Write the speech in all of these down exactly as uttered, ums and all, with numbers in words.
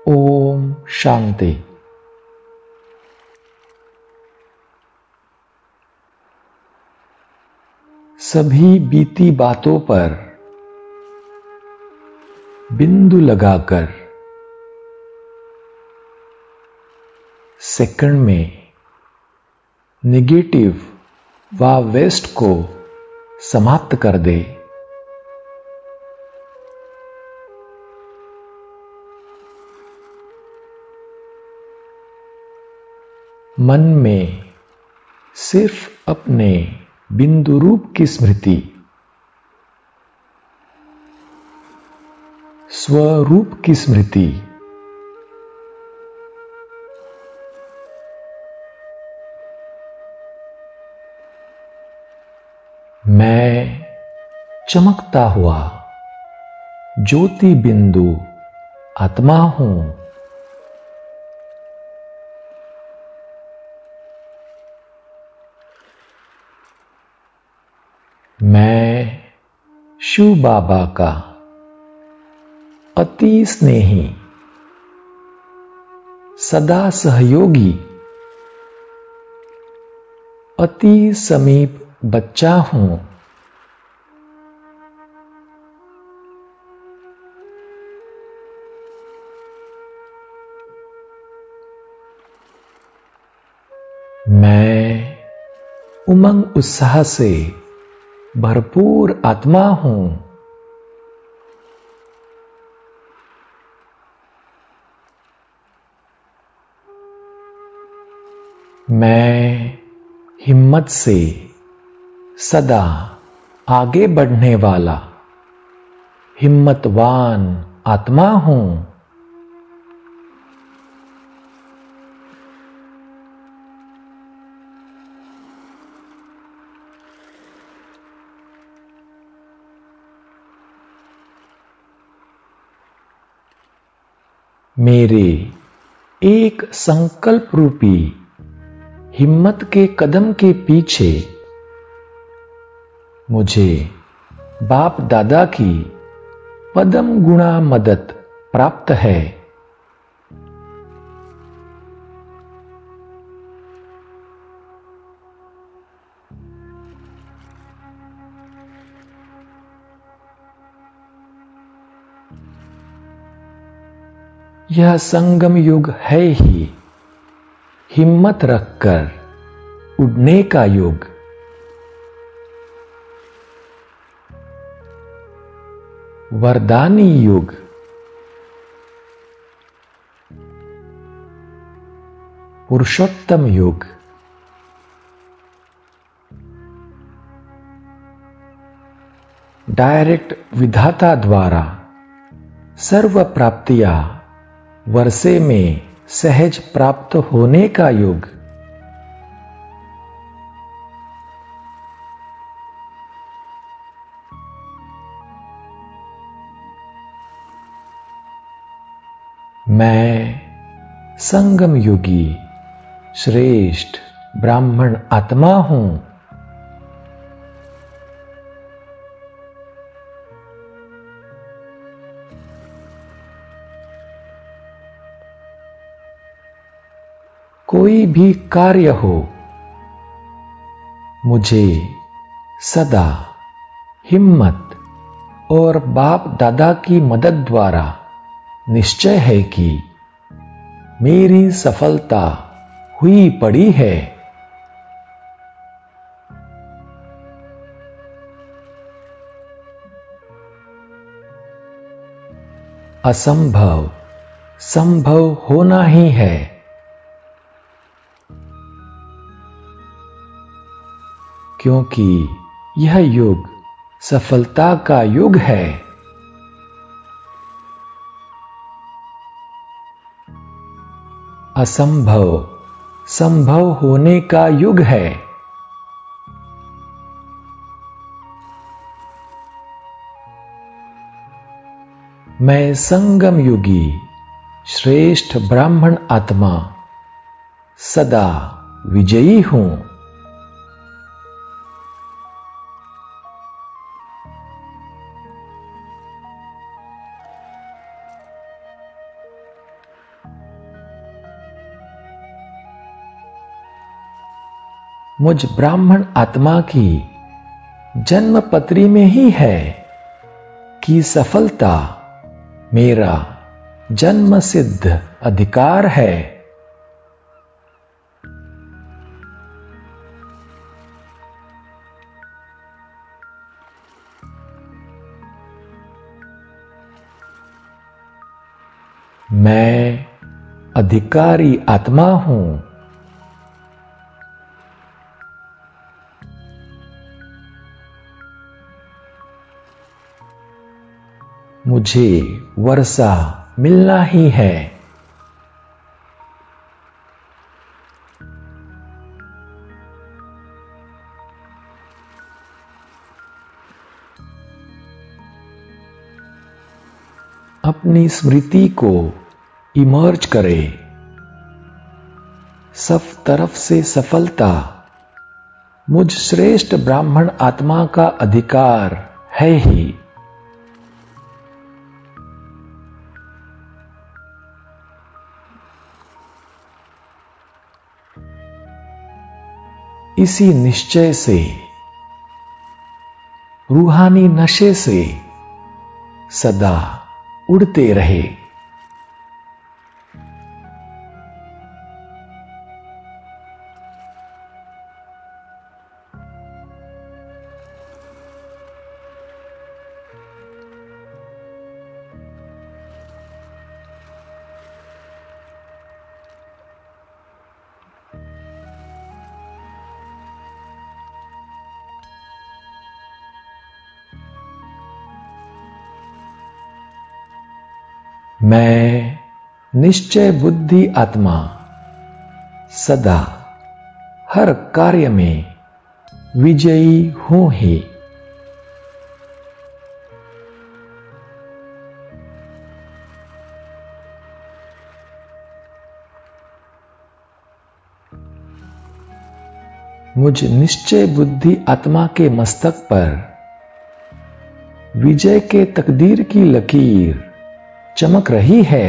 ओम शांति। सभी बीती बातों पर बिंदु लगाकर सेकंड में नेगेटिव व वेस्ट को समाप्त कर दे। मन में सिर्फ अपने बिंदु रूप की स्मृति, स्वरूप की स्मृति, मैं चमकता हुआ ज्योति बिंदु आत्मा हूं। मैं शिव बाबा का अति स्नेही, सदा सहयोगी, अति समीप बच्चा हूं। मैं उमंग उत्साह से भरपूर आत्मा हूं। मैं हिम्मत से सदा आगे बढ़ने वाला हिम्मतवान आत्मा हूं। मेरे एक संकल्प रूपी हिम्मत के कदम के पीछे मुझे बाप दादा की पदम गुणा मदद प्राप्त है। यह संगम युग है ही हिम्मत रखकर उड़ने का युग। वरदानी युग। पुरुषोत्तम युग। डायरेक्ट विधाता द्वारा सर्व प्राप्तियां वर्षे में सहज प्राप्त होने का युग। मैं संगम युगी श्रेष्ठ ब्राह्मण आत्मा हूं। कोई भी कार्य हो, मुझे सदा हिम्मत और बाप दादा की मदद द्वारा निश्चय है कि मेरी सफलता हुई पड़ी है। असंभव संभव होना ही है। क्योंकि यह युग सफलता का युग है। असंभव संभव होने का युग है। मैं संगम युगी श्रेष्ठ ब्राह्मण आत्मा सदा विजयी हूं। मुझ ब्राह्मण आत्मा की जन्म पत्री में ही है कि सफलता मेरा जन्म सिद्ध अधिकार है। मैं अधिकारी आत्मा हूं। मुझे वर्षा मिलना ही है। अपनी स्मृति को इमर्ज करे। सब तरफ से सफलता मुझ श्रेष्ठ ब्राह्मण आत्मा का अधिकार है ही। इसी निश्चय से, रूहानी नशे से सदा उड़ते रहे। मैं निश्चय बुद्धि आत्मा सदा हर कार्य में विजयी हूं ही। मुझ निश्चय बुद्धि आत्मा के मस्तक पर विजय के तकदीर की लकीर चमक रही है।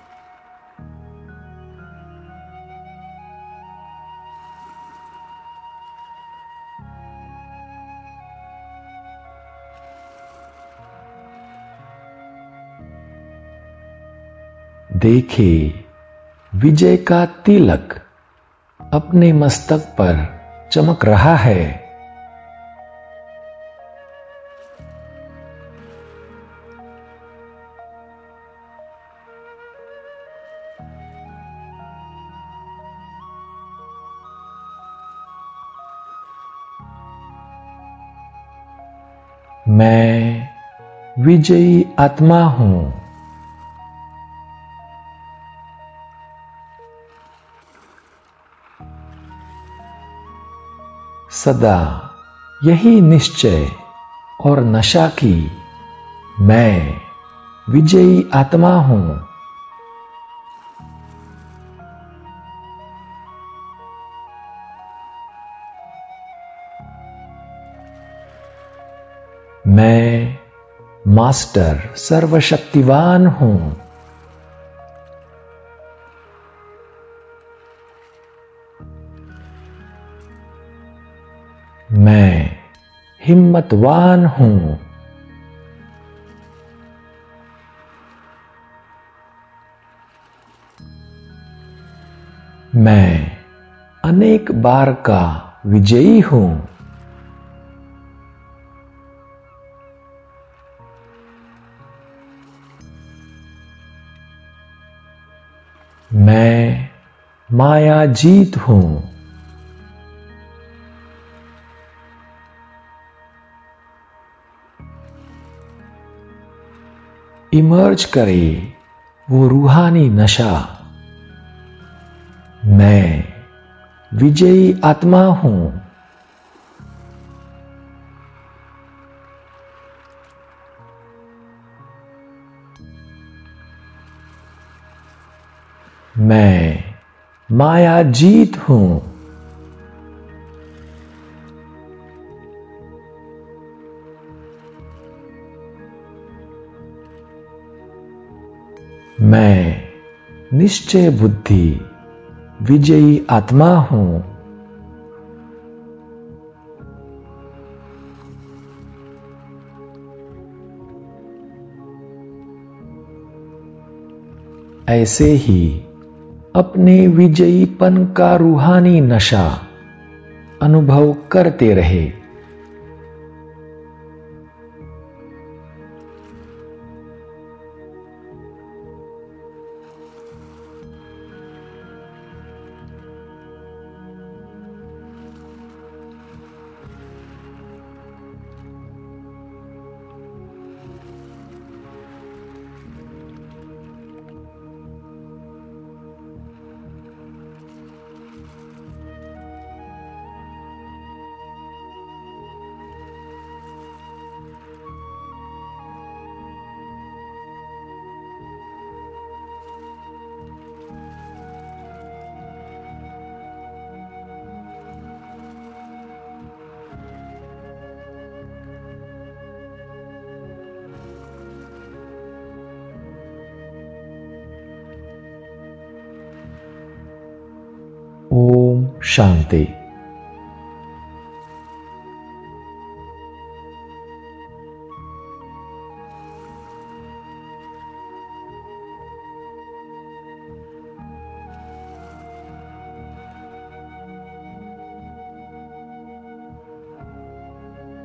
देखे विजय का तिलक अपने मस्तक पर चमक रहा है। मैं विजयी आत्मा हूं। सदा यही निश्चय और नशा की मैं विजयी आत्मा हूं। मैं मास्टर सर्वशक्तिवान हूं। मैं हिम्मतवान हूं। मैं अनेक बार का विजयी हूं। मैं माया जीत हूं। इमर्ज करे वो रूहानी नशा। मैं विजयी आत्मा हूं। मैं माया जीत हूं। मैं निश्चय बुद्धि विजयी आत्मा हूं। ऐसे ही अपने विजयीपन का रूहानी नशा अनुभव करते रहे। ओम शांति।